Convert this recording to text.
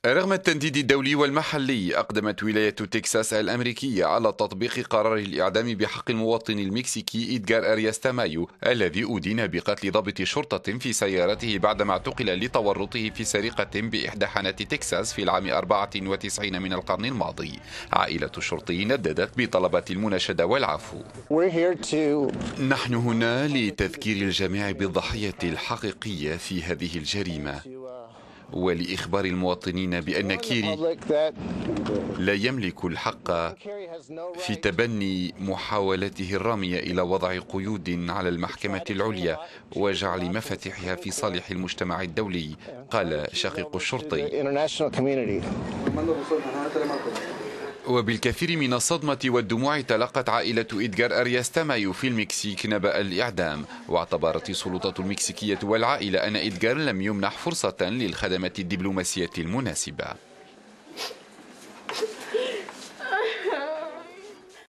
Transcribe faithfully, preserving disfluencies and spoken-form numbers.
رغم التنديد الدولي والمحلي، أقدمت ولاية تكساس الأمريكية على تطبيق قرار الإعدام بحق المواطن المكسيكي إدغار أرياس تامايو الذي أدين بقتل ضابط شرطة في سيارته بعدما اعتقل لتورطه في سرقة بإحدى حانات تكساس في العام أربعة وتسعين من القرن الماضي. عائلة الشرطي نددت بطلبات المناشدة والعفو. نحن هنا لتذكير الجميع بالضحية الحقيقية في هذه الجريمة، ولإخبار المواطنين بأن كيري لا يملك الحق في تبني محاولته الرامية إلى وضع قيود على المحكمة العليا وجعل مفاتيحها في صالح المجتمع الدولي، قال شقيق الشرطي. وبالكثير من الصدمة والدموع تلقت عائلة إدغار أرياس تامايو في المكسيك نبأ الإعدام، واعتبرت السلطات المكسيكية والعائلة أن إدغار لم يمنح فرصة للخدمات الدبلوماسية المناسبة.